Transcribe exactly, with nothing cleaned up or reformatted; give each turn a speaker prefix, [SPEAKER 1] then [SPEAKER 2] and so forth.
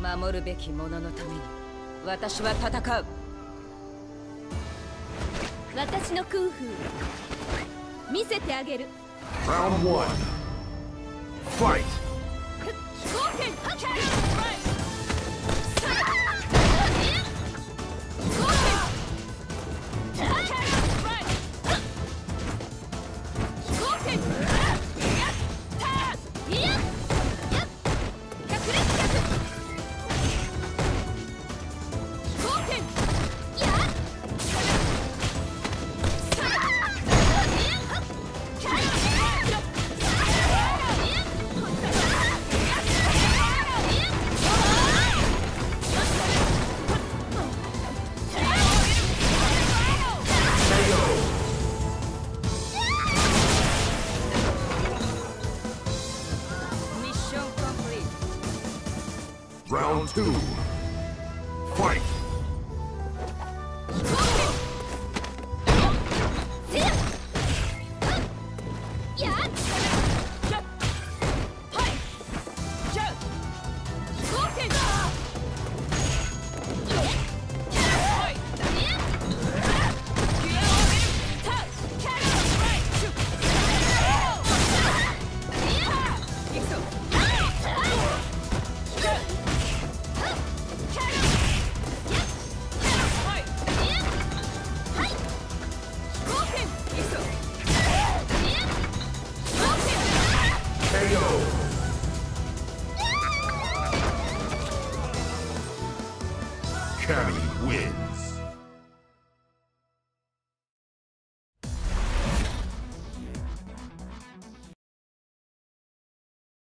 [SPEAKER 1] 守るべき者のために私は戦う。
[SPEAKER 2] 私のクンフー見せてあげる。
[SPEAKER 3] Round one. Fight.
[SPEAKER 1] ミッションコンプリート。
[SPEAKER 3] Round two. Fight. ケーオー. Cammy wins.